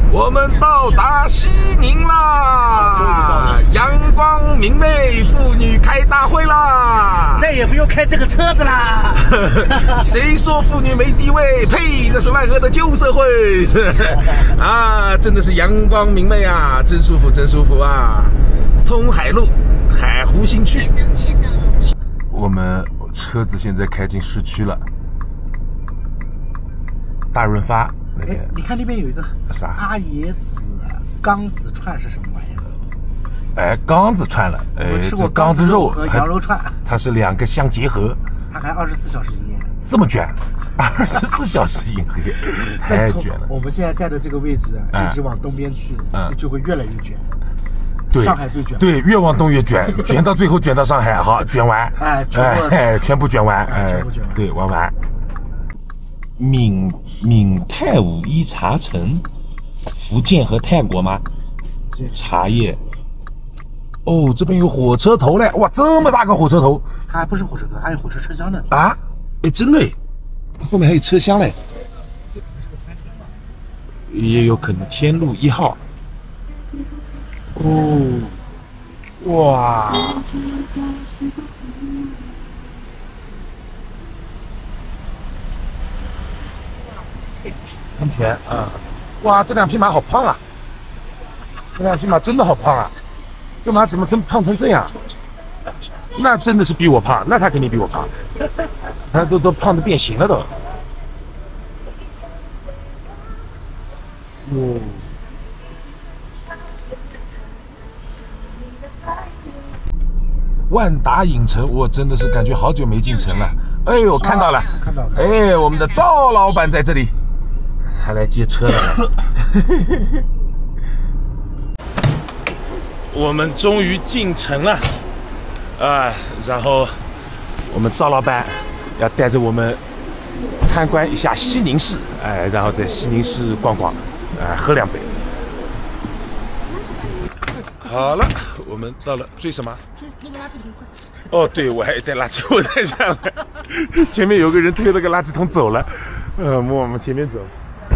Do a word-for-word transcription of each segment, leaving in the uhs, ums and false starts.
我们到达西宁啦！阳光明媚，妇女开大会啦！ 再也不用开这个车子啦！ 谁说妇女没地位？呸！那是万恶的旧社会啊！真的是阳光明媚啊，真舒服，真舒服啊！通海路，海湖新区。我们车子现在开进市区了，大润发。 哎，你看那边有一个啥？ 阿爷子缸子串是什么玩意儿？ 哎，缸子串了，哎， 我吃过缸子肉和羊肉串， 它是两个相结合。 它还二十四小时营业， 这么卷，二十四小时营业，太卷了。 我们现在在的这个位置，一直往东边去，嗯，就会越来越卷。 对， 上海最卷。 对，越往东越卷，卷到最后卷到上海，好，卷完， 哎，全部， 哎，全部卷完，哎， 全部卷完， 对，玩完。 闽闽泰武一茶城，福建和泰国吗？茶叶。 哦，这边有火车头嘞！哇，这么大个火车头！ 它还不是火车头，还有火车车厢呢。 啊？哎，真的，它后面还有车厢嘞。 这可能是个餐厅吧？ 也有可能天路一号。哦，哇！喷泉啊！哇，这两匹马好胖啊！这两匹马真的好胖啊！这马怎么真胖成这样？那真的是比我胖，那他肯定比我胖，他都都胖的变形了都。哦。万达影城，我真的是感觉好久没进城了。哎呦，看到了， 看到了。 哎，我们的赵老板在这里，他来接车了。我们终于进城了，啊，然后我们赵老板要带着我们参观一下西宁市，哎，然后在西宁市逛逛，哎，喝两杯。好了，我们到了，追什么？ 追那个垃圾桶，快！ 哦，对，我还带垃圾，我带下来。前面有个人推了个垃圾桶走了，呃，我们往前面走。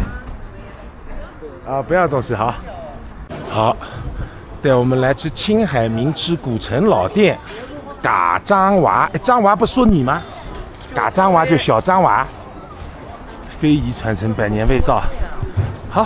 啊，不要东西，好，好，带我们来吃青海名吃古城老店，嘎张娃。哎，张娃不说你吗？嘎张娃就小张娃，非遗传承，百年味道。好。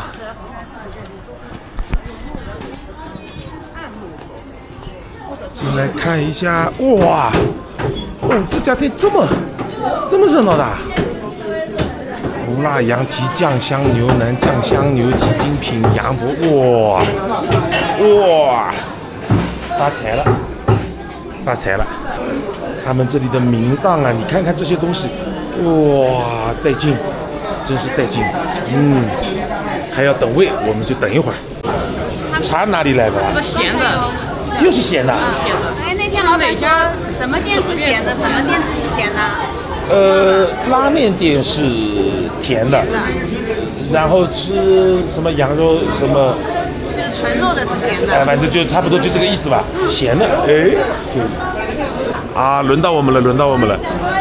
进来看一下，哇，哦，这家店这么这么热闹的、啊，胡辣羊蹄、酱香牛腩、酱香牛蹄、精品羊脖，哇哇，发财了，发财了！他们这里的名档啊，你看看这些东西，哇，带劲，真是带劲，嗯，还要等位，我们就等一会儿。茶哪里来的？ 这个咸的。 又是咸的， 咸的。哎，那天老板说什么店是咸的，什么店是甜的？ 呃，拉面店是甜的，然后吃什么羊肉什么， 吃纯肉的是咸的。 哎，反正就差不多就这个意思吧，咸的。哎，啊，轮到我们了，轮到我们了。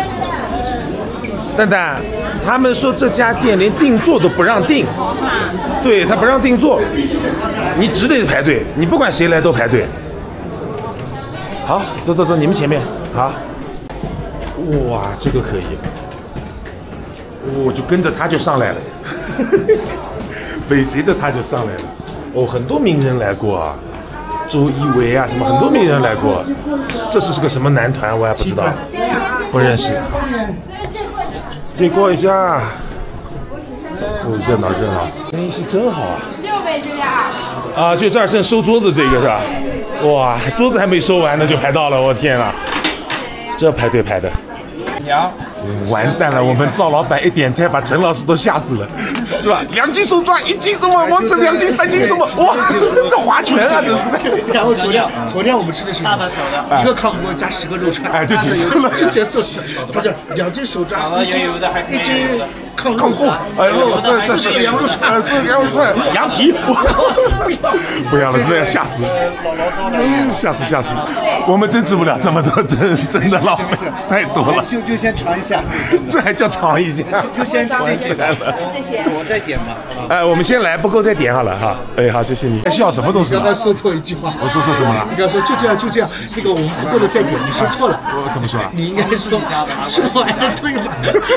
蛋蛋，他们说这家店连定座都不让定， 是吗？ 对他不让定座，你只得排队，你不管谁来都排队。好，走走走，你们前面。好，哇，这个可以，我就跟着他就上来了，尾随着他就上来了。哦，很多名人来过啊，周一围啊，什么很多名人来过。这是是个什么男团，我也不知道，不认识。借过一下。哦，热闹热闹，生意是真好啊。 六杯就要。 啊，就这儿剩收桌子这个是吧？哇，桌子还没收完呢就排到了，我天哪！这排队排的， 娘， 完蛋了！我们赵老板一点菜把陈老师都吓死了，是吧？两斤手抓，一斤什么？我这两斤、三斤什么？哇，这划拳啊，这是在。 然后昨天昨天我们吃的是大的小的，一个康锅加十个肉串， 哎，就结束了， 就结束了。他这两斤手抓，一斤一斤康康锅，哎呦，这这四个羊肉串， 四个羊肉串，羊蹄，不要不要了，那要吓死，吓死吓死！我们真吃不了这么多，真真的浪费太多了。 就就先尝一下， 这还叫尝一下？ 就先尝一下。 了。 我再点吧。 哎，我们先来，不够再点好了哈。哎，好，谢谢你。笑什么东西？ 刚刚说错一句话。 我说错什么了？ 你刚说就这样就这样，那个我们不够了再点，你说错了。 我怎么说啊？ 你应该说吃完了退了。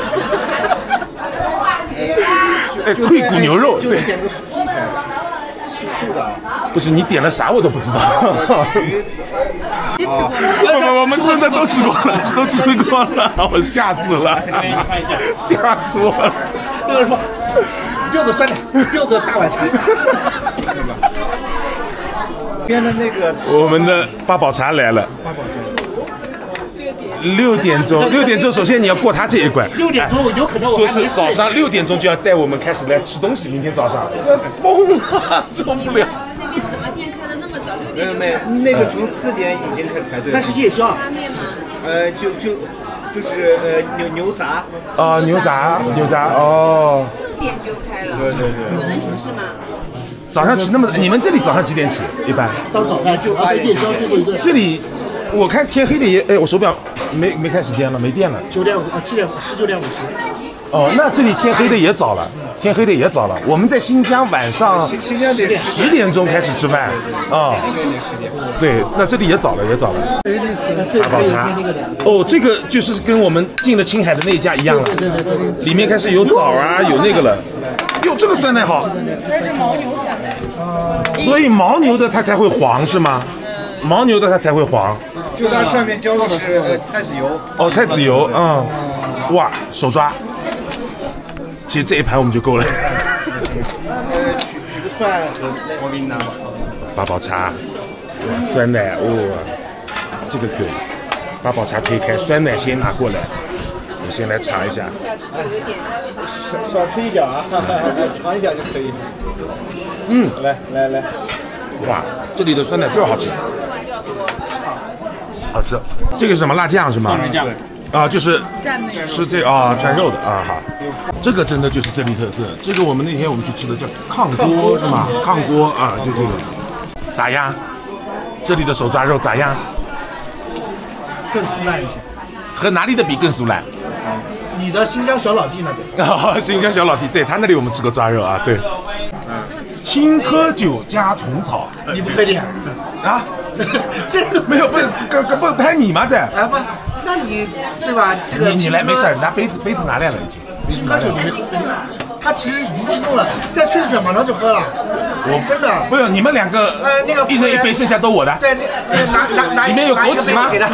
哎，退骨牛肉，对。 点个素菜，素素的。 不是你点了啥我都不知道。 橘子。 你吃过吗？ 我我们真的都吃过了，都吃过了，我吓死了，吓死我了。 那个人说，六个酸奶，六个大碗茶。边的那个， 我们的八宝茶来了。 八宝茶。 六点钟，六点钟，首先你要过他这一关。 六点钟有可能说是早上六点钟就要带我们开始来吃东西，明天早上，疯了，受不了。 这边什么店开的那么早？六点没有没有，那个从四点已经开始排队。那是夜宵。 拉面吗？ 呃，就就就是呃牛牛杂。 啊，牛杂，牛杂，哦。 四点就开了。 对对对。 有人去吃吗？ 早上吃那么，你们这里早上几点起？一般？ 到早上就啊，夜宵最后一个。 这里。我看天黑的也，哎，我手表没没看时间了，没电了。 九点五啊，七点十九点五十。 哦，那这里天黑的也早了，天黑的也早了。我们在新疆晚上新疆得十点钟开始吃饭啊。对，那这里也早了，也早了。八宝茶。哦，这个就是跟我们进了青海的那一家一样了。 对对对对。 里面开始有枣啊，有那个了。哟，这个酸奶好。 这是牦牛酸奶。 所以牦牛的它才会黄是吗？牦牛的它才会黄。 就它上面浇的是呃菜籽油。 哦，菜籽油，嗯，哇，手抓。其实这一盘我们就够了。 呃，取取个蒜和我给你拿吧。 八宝茶，哇，酸奶，哇，这个可以。八宝茶推开，酸奶先拿过来，我先来尝一下。 少吃一点啊，尝一下就可以。 嗯， 来来来， 哇，这里的酸奶就是好吃。好吃，这个是什么辣酱是吗？ 酱啊，就是吃这啊蘸肉的啊哈，这个真的就是这里特色。这个我们那天我们去吃的叫炕锅是吗？炕锅啊，就这个咋样？这里的手抓肉咋样？ 更酥烂一些。 和哪里的比更酥烂？ 你的新疆小老弟那边。 啊，新疆小老弟，对他那里我们吃过抓肉啊，对。青稞酒加虫草， 你不费力啊？ 这个没有，这刚刚不拍你吗？这啊不，那你对吧？这个你你来没事，拿杯子杯子拿来了已经。 青稞酒里面，他其实已经心动了，再去一点马上就喝了。我真的不用，你们两个呃那个一人一杯，剩下都我的。 对，拿拿拿里面有枸杞吗？ 给他。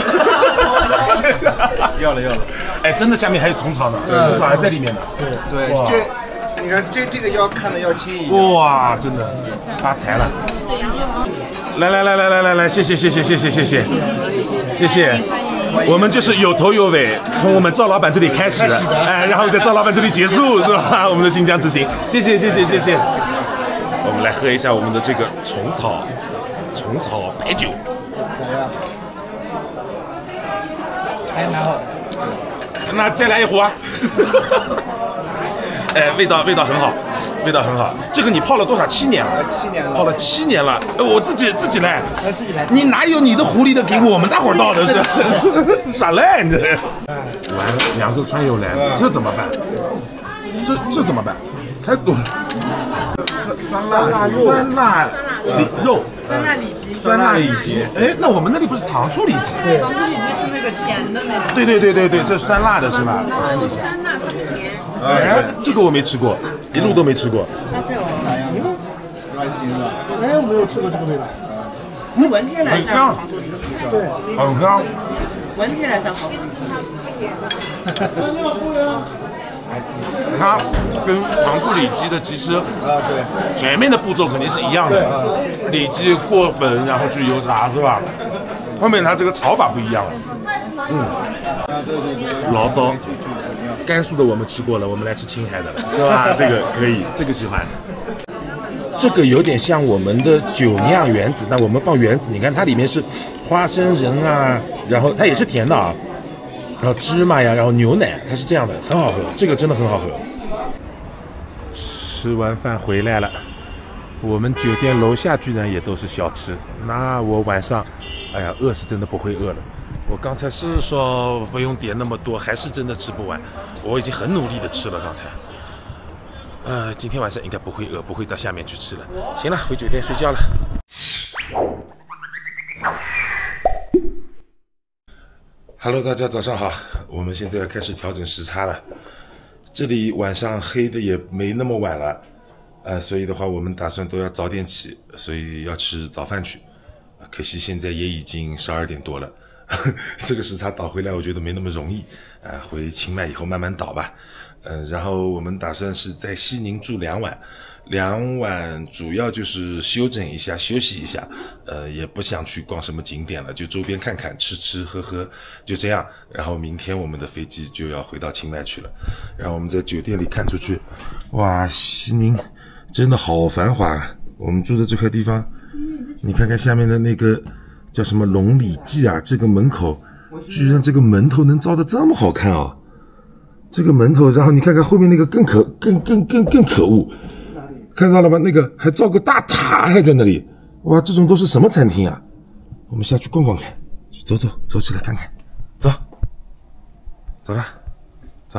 要了要了。 哎，真的下面还有虫草呢，虫草还在里面呢。 对对，这你看这这个要看的要轻一点。 哇，真的发财了！来来来来来来来，谢谢谢谢谢谢谢谢谢谢，我们就是有头有尾，从我们赵老板这里开始，哎，然后在赵老板这里结束，是吧？我们的新疆之行，谢谢谢谢谢谢。我们来喝一下我们的这个虫草虫草白酒， 还蛮好。 那再来一壶啊！哎，味道味道很好，味道很好。这个你泡了多少？七年了。 七年了。 泡了七年了。呃，我自己自己来。 呃，自己来。 你哪有你的狐狸的给我们大伙儿倒的？这是傻赖你这。完了，扬州川友来了，这怎么办？这这怎么办？太多了。酸辣辣肉，酸辣里肉， 酸辣里脊， 酸辣里脊。哎，那我们那里不是糖醋里脊？ 对，糖醋里脊是那个甜的那种。 对对对对对，这是酸辣的是吧？我试一下。 酸辣特别甜。 哎，这个我没吃过，一路都没吃过。 那这种咋样？ 还行吧。 哎，我没有吃过这个味道。 嗯，闻起来像糖醋里脊。 对， 很香。 闻起来像好吃。 它跟糖醋里脊的其实啊对， 前面的步骤肯定是一样的，里脊过粉，然后去油炸是吧？后面它这个炒法不一样了。嗯， 啊对对对， 醪糟，甘肃的我们吃过了，我们来吃青海的了，是吧？这个可以，这个喜欢。这个有点像我们的酒酿圆子，那我们放圆子，你看它里面是花生仁啊，然后它也是甜的啊。然后芝麻呀，然后牛奶，它是这样的，很好喝，这个真的很好喝。吃完饭回来了，我们酒店楼下居然也都是小吃，那我晚上，哎呀，饿是真的不会饿了。我刚才是说不用点那么多，还是真的吃不完。我已经很努力的吃了刚才。 呃，今天晚上应该不会饿，不会到下面去吃了。行了，回酒店睡觉了。Hello， 大家早上好，我们现在要开始调整时差了。这里晚上黑的也没那么晚了，呃，所以的话，我们打算都要早点起，所以要吃早饭去。可惜现在也已经十二点多了，这个时差倒回来，我觉得没那么容易啊、呃。回清迈以后慢慢倒吧。嗯、呃，然后我们打算是在西宁住两晚，两晚主要就是休整一下，休息一下。呃，也不想去逛什么景点了，就周边看看，吃吃喝喝，就这样。然后明天我们的飞机就要回到清迈去了。然后我们在酒店里看出去，哇，西宁真的好繁华。我们住的这块地方，你看看下面的那个叫什么龙里记啊，这个门口居然这个门头能造得这么好看啊！这个门头，然后你看看后面那个更可更更更更可恶，看到了吧？那个还造个大塔还在那里，哇，这种都是什么餐厅啊？我们下去逛逛看，走走走起来看看，走，走了，走。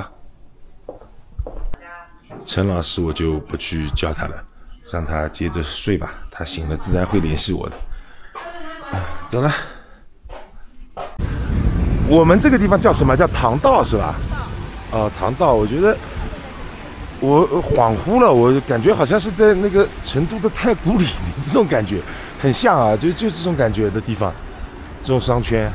陈老师我就不去叫他了，让他接着睡吧，他醒了自然会联系我的。走了。我们这个地方叫什么？叫唐道是吧？哦，唐道，我觉得我恍惚了，我感觉好像是在那个成都的太古里，这种感觉很像啊，就就这种感觉的地方，这种商圈。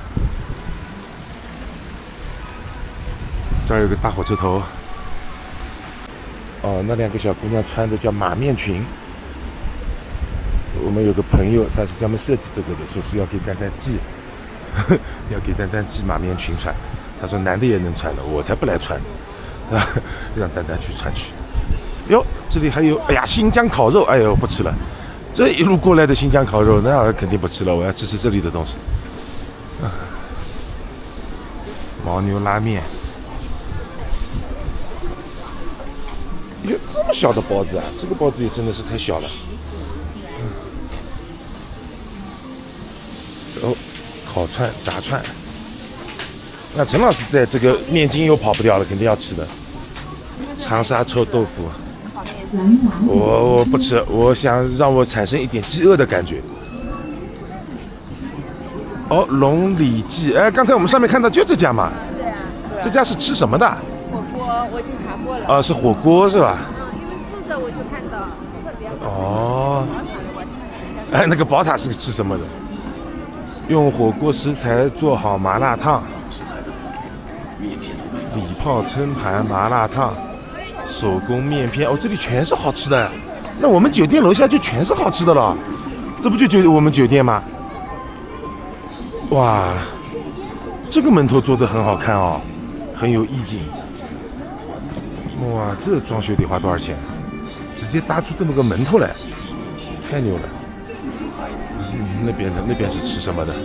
这儿有个大火车头。哦，那两个小姑娘穿的叫马面裙。我们有个朋友，他是专门设计这个的，说是要给丹丹寄，要给丹丹寄马面裙穿。他说男的也能穿的，我才不来穿呢，啊，让丹丹去穿去。哟，这里还有，哎呀，新疆烤肉，哎呦，不吃了。这一路过来的新疆烤肉，那肯定不吃了，我要吃吃这里的东西。啊，牦牛拉面。哟，这么小的包子啊！这个包子也真的是太小了。哦，烤串、炸串。那陈老师在这个面筋又跑不掉了，肯定要吃的。长沙臭豆腐，我我不吃，我想让我产生一点饥饿的感觉。哦，龙里记，哎，刚才我们上面看到就这家嘛。对啊。这家是吃什么的？ 火锅，我已经查过了。 啊，是火锅是吧？ 嗯，因为住着我就看到特别好。 哦。哎，那个宝塔是吃什么的？用火锅食材做好麻辣烫。礼炮撑盘麻辣烫，手工面片，哦，这里全是好吃的。那我们酒店楼下就全是好吃的了，这不就就我们酒店吗？哇，这个门头做的很好看哦，很有意境。哇，这装修得花多少钱？直接搭出这么个门头来，太牛了。嗯，那边的那边是吃什么的？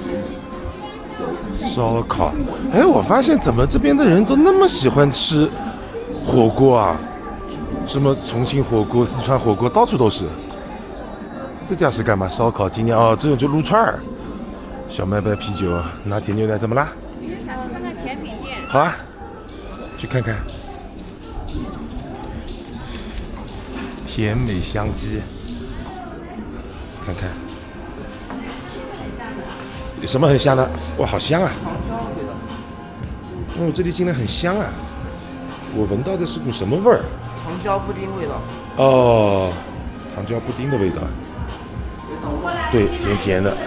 烧烤，哎，我发现怎么这边的人都那么喜欢吃火锅啊？什么重庆火锅、四川火锅，到处都是。这家是干嘛？烧烤、今年哦，这种就撸串儿。小麦白啤酒，拿铁牛奶，怎么啦？ 想看看甜品店。 好啊，去看看。甜美香鸡，看看。有什么很香的？哇，好香啊！哦，这里竟然很香啊！我闻到的是股什么味儿？ 糖椒布丁味道。 哦，糖椒布丁的味道。对，甜甜的。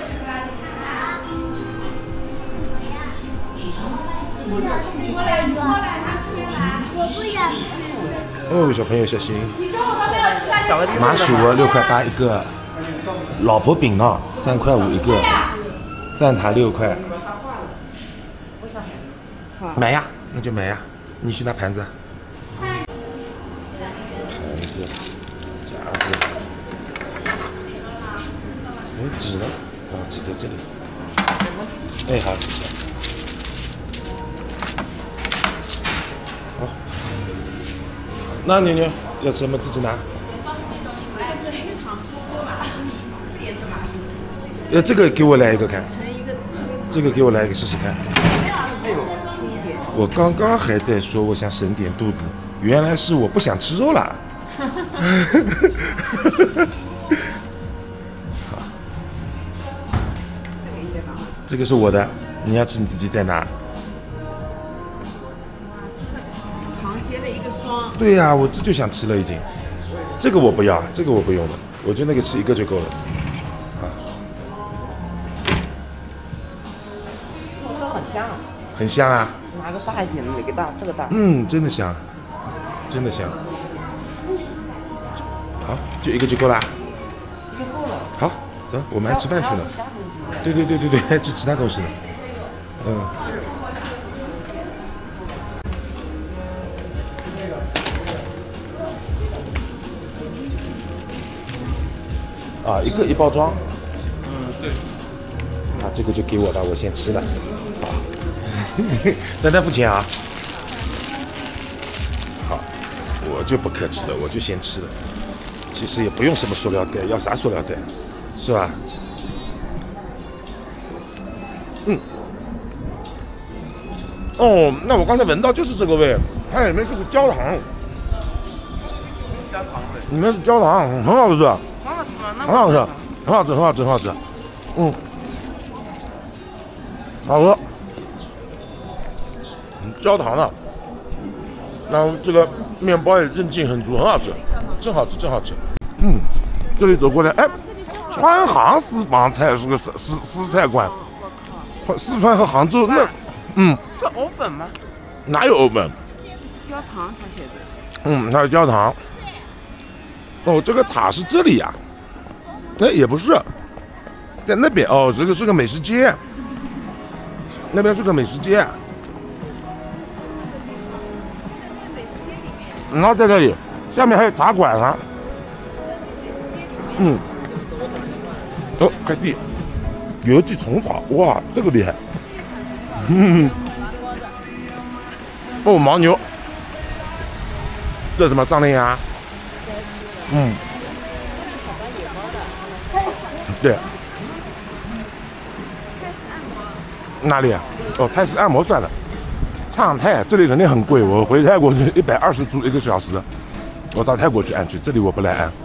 哦，小朋友小心。麻薯啊，六块八一个。老婆饼呢，三块五一个。蛋挞六块，买呀，那就买呀。你去拿盘子，盘子、夹子，哎，纸呢？哦，纸在这里。哎，好，谢谢。好，那牛牛要吃什么自己拿。呃，这个给我来一个看，这个给我来一个试试看。我刚刚还在说我想省点肚子，原来是我不想吃肉了。 好，这个是我的，你要吃你自己再拿。 糖接了一个霜。 对呀、啊，我这就想吃了已经。这个我不要，这个我不用了，我就那个吃一个就够了。啊， 这很香。 很香啊。 拿个大一点的，哪个大？这个大。 嗯，真的香，真的香。好，就一个就够啦。 一个够了。 好，走，我们还吃饭去呢。对对对对对，还吃其他东西呢。嗯。啊，一个一包装。 嗯，对。 啊，这个就给我吧，我先吃了。好，丹丹付钱啊。好，我就不客气了，我就先吃了。其实也不用什么塑料袋，要啥塑料袋，是吧？嗯。哦，那我刚才闻到就是这个味，它里面是个焦糖。 焦糖味。 里面是焦糖，很好吃。 很好吃吗？那很好吃，很好吃，很好吃，很好吃。嗯，好喝。焦糖的，然后这个面包也韧劲很足，很好吃，真好吃，真好吃。嗯，这里走过来，哎，川杭私房菜是个私私私菜馆，四川和杭州那，嗯， 这藕粉吗？ 哪有藕粉？ 焦糖，他写的。 嗯，它有焦糖。哦，这个塔是这里呀、啊？哎，也不是，在那边哦，这个是个美食街，那边是个美食街。然后在这里，下面还有茶馆啊。嗯。哦，快递，邮寄虫草，哇，这个厉害。嗯。哦，牦牛。这什么藏羚羊？嗯。对。哪里啊？哦，泰式按摩算了。畅泰这里肯定很贵，我回泰国一百二十铢一个小时，我到泰国去按去，这里我不来按。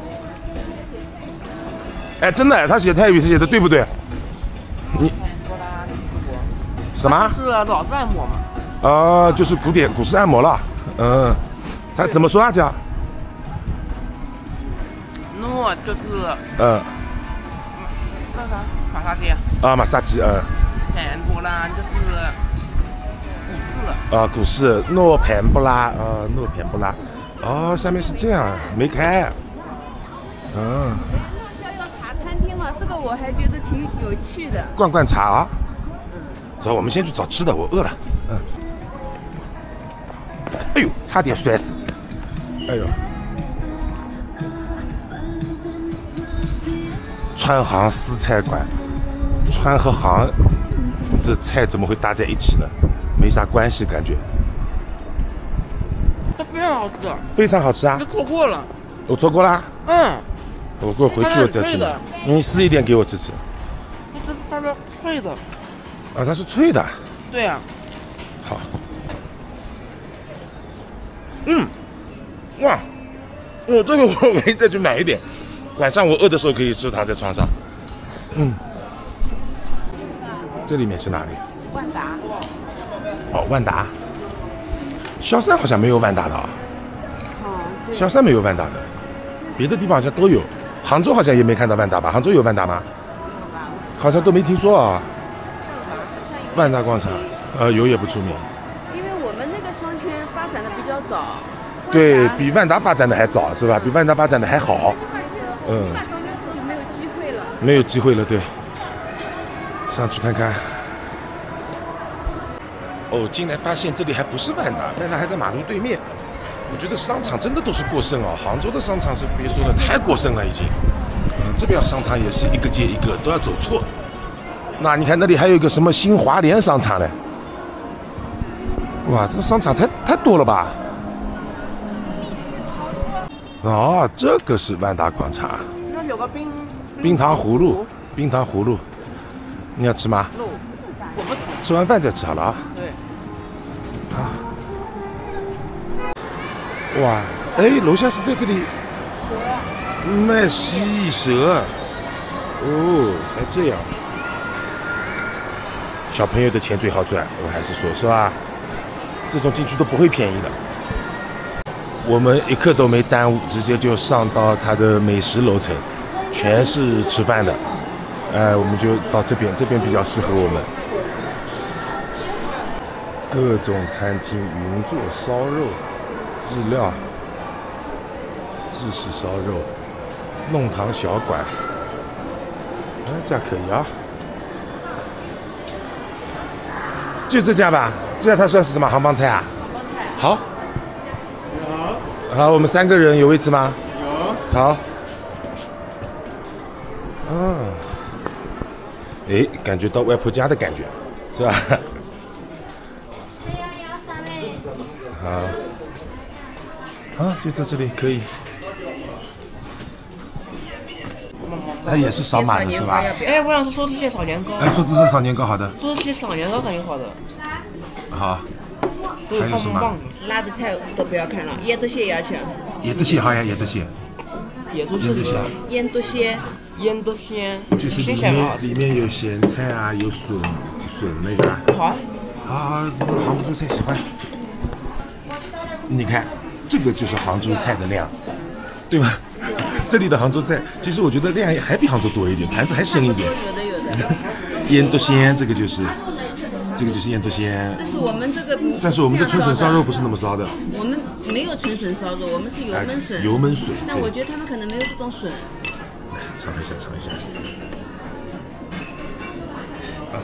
哎，真的，他写泰语，他写的对不对？你什么？ 是老式按摩嘛？ 啊、呃，就是古典古式按摩了。嗯，他怎么说啊？叫？ 诺就是嗯。 叫啥？马杀鸡。 啊，马杀鸡，嗯。 盘波兰就是古式。 啊，古式诺盘布拉，啊，诺盘布拉。哦，下面是这样，没开。嗯。 逍遥茶餐厅了，这个我还觉得挺有趣的。 灌灌茶啊。走，我们先去找吃的，我饿了。嗯。哎呦，差点摔死！哎呦。川杭私菜馆，川和杭这菜怎么会搭在一起呢？没啥关系，感觉。 它非常好吃。 非常好吃啊！ 这错过了。 我错过啦。 嗯。 我过回去我再吃。你撕一点给我吃吃。 这是它是脆的。 啊，它是脆的。 对呀、啊。 好。嗯。哇。我这个我可以再去买一点。晚上我饿的时候可以吃，躺在床上。嗯。这里面是哪里？ 万达。 哦，万达。萧山好像没有万达的啊。 哦，对。 萧山没有万达的，别的地方好像都有。杭州好像也没看到万达吧？杭州有万达吗？好像都没听说啊。万达广场，呃，有也不出名。 因为我们那个商圈发展的比较早。 对比万达发展的还早是吧？比万达发展的还好。嗯。 没有机会了。 没有机会了，对。上去看看。哦，进来发现这里还不是万达，万达还在马路对面。我觉得商场真的都是过剩哦，杭州的商场是别说了，太过剩了已经。嗯，这边商场也是一个接一个，都要走错。那你看那里还有一个什么新华联商场嘞？哇，这商场太太多了吧？哦，这个是万达广场。 那有个冰冰糖葫芦，冰糖葫芦，你要吃吗？ 我不吃。 吃完饭再吃好了啊。 对。 啊。哇，哎，楼下是在这里卖蜥蜴蛇。哦，还这样。小朋友的钱最好赚，我还是说，是吧？这种进去都不会便宜的。我们一刻都没耽误，直接就上到它的美食楼层，全是吃饭的。哎，我们就到这边，这边比较适合我们。各种餐厅，云做烧肉、日料、日式烧肉、弄堂小馆，哎，这样可以啊。就这家吧，这家它算是什么杭帮菜啊？杭帮菜。好。好。好，我们三个人有位置吗？有。好。啊。哎，感觉到外婆家的感觉，是吧？好。啊，就在这里可以。它也是扫码的是吧？ 哎，我想是说这些炒年糕。 哎，说这些炒年糕好的。 说这些炒年糕很好的。 好。还有什么？ 辣的菜都不要看了，椰子蟹也要吃。 椰子蟹好呀，椰子蟹。 椰子蟹。 腌笃鲜。 腌笃鲜。 就是里面里面有咸菜啊，有笋笋那个。 好。 啊，杭州菜喜欢。你看，这个就是杭州菜的量，对吧？这里的杭州菜，其实我觉得量还比杭州多一点，盘子还深一点。 有的有的。 腌笃鲜，这个就是，这个就是腌笃鲜。 但是我们这个， 但是我们的春笋烧肉不是那么烧的。 我们没有春笋烧肉，我们是油焖笋。 油焖笋。 但我觉得他们可能没有这种笋。 尝一下，尝一下。啊，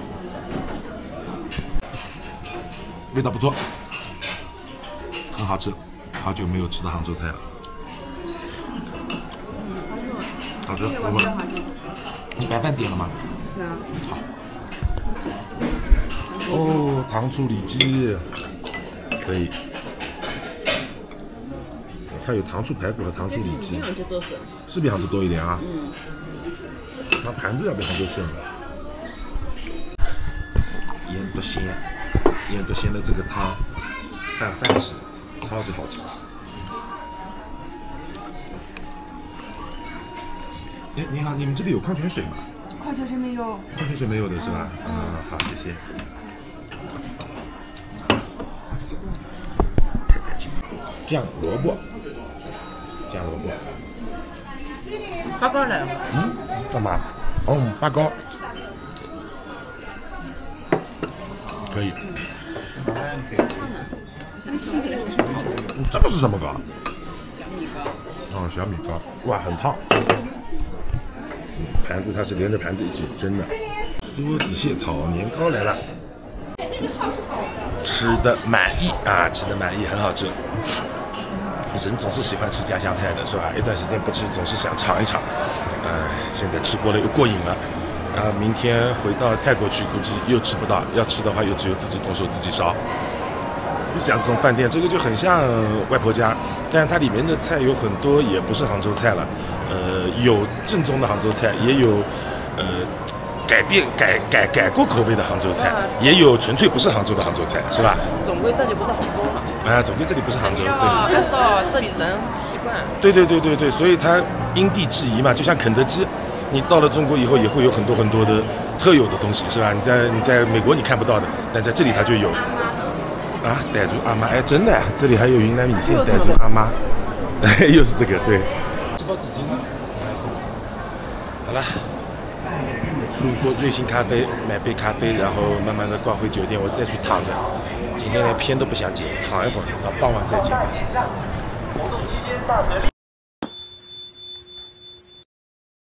味道不错，很好吃。好久没有吃到杭州菜了。好吃，不错。你白饭点了吗？ 对啊。 好。哦，糖醋里脊，可以。它有糖醋排骨和糖醋里脊。是比杭州多一点啊。嗯。它盘子要比杭州深。腌笃鲜，腌笃鲜的这个汤拌饭吃，超级好吃。哎，你好，你们这里有矿泉水吗？ 矿泉水没有。 矿泉水没有的是吧？嗯，好，谢谢。太干净。酱萝卜，酱萝卜。 发糕来。 嗯，干嘛？哦，发糕。可以。这个是什么糕？ 小米糕。 哦，小米糕，哇，很烫。盘子它是连着盘子一起蒸的。梭子蟹炒年糕来了，吃的满意啊，吃的满意，很好吃。人总是喜欢吃家乡菜的，是吧？一段时间不吃，总是想尝一尝。呃，现在吃过了又过瘾了。然后明天回到泰国去，估计又吃不到。要吃的话，又只有自己动手自己烧。像这种饭店，这个就很像外婆家，但它里面的菜有很多也不是杭州菜了，呃，有正宗的杭州菜，也有呃改变改改改过口味的杭州菜，也有纯粹不是杭州的杭州菜，是吧？ 总归这里不是杭州嘛。 啊，总归这里不是杭州，对。 按照这里人习惯。 对对对对对，所以它因地制宜嘛，就像肯德基，你到了中国以后也会有很多很多的特有的东西，是吧？你在你在美国你看不到的，但在这里它就有。啊，傣族阿妈，哎，真的，这里还有云南米线，傣族阿妈，又是这个，对。这包纸巾呢？好了，路过瑞幸咖啡买杯咖啡，然后慢慢的逛回酒店，我再去躺着。今天连片都不想剪，躺一会儿，到傍晚再剪。活动期间大合力。